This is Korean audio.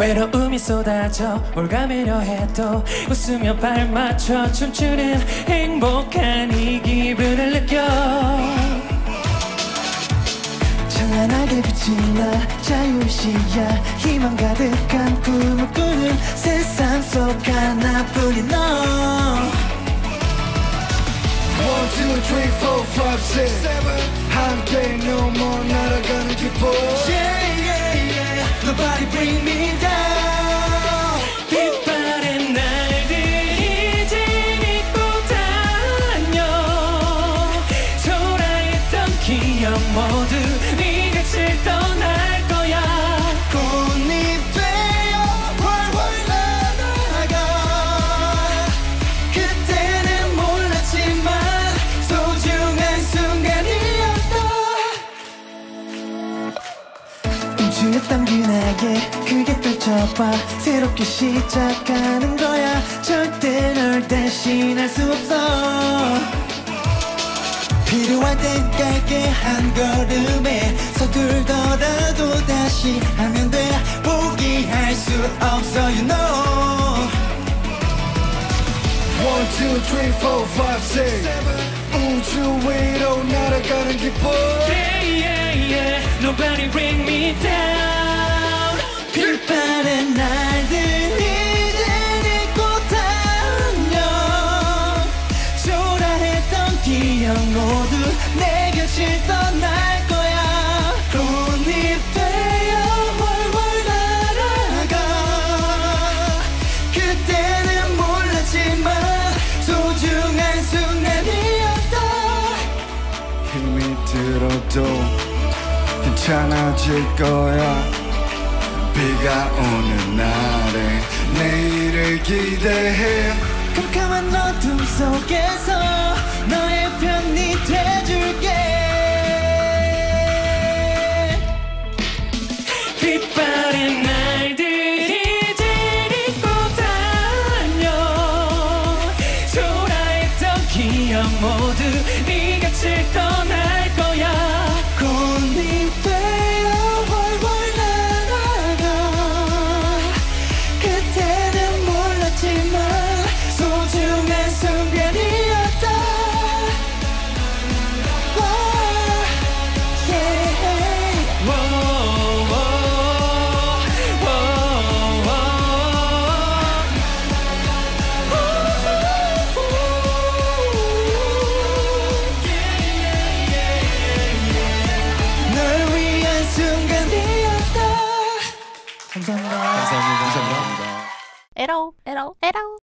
외로움이 쏟아져 올가매려 해도 웃으며 발맞춰 춤추는 행복한 이 기분을 느껴. 찬란하게 비친 나 자유시야 희망 가득한 꿈을 꾸는 세상 속 하나뿐인 너. 1, 2, 3, 4, 5, 6, 7 함께 넘어 날아가는 기분. Yeah, yeah, yeah. Nobody bring me down. 빛바랜 날들 이제 잊고 다녀. 초라했던 기억 모두 네 곁을 떠날 거야. 꽃잎 되어 훨훨 날아가. 그때는 몰랐지만 소중한 순간이었다. 움츠렸던 그날에 크게 펼쳐봐. 새롭게 시작하는 거야. 절대 널 대신할 수 없어. 필요할 땐 짧게 한 걸음에 서툴더라도 다시 하면 돼. 포기할 수 없어 you know. 1, 2, 3, 4, 5, 6 우주 위로 날아가는 기분. Yeah, yeah, yeah. Nobody bring me down. 빛바랜 날들 이젠 잊고 다녀. 초라했던 기억 모두 내 곁을 떠날 거야. 꽃잎 되어 훨훨 날아가. 그때는 몰랐지만 소중한 순간이었다. 힘이 들어도 괜찮아질 거야. 비가 오는 날에 내일을 기대해. 캄캄한 어둠 속에서 너의 편이 돼줄게. 빛바랜 날들 이제 잊고 다녀. 초라했던 기억 모두 네 곁을 떠날 거야. 꽃잎 되어 훨훨 날아가. 그때는 몰랐지만 소중한 순간이었다. Yeah. Whoa, whoa, 널 위한 순간이었다. 감사합니다. 에러 에러 에러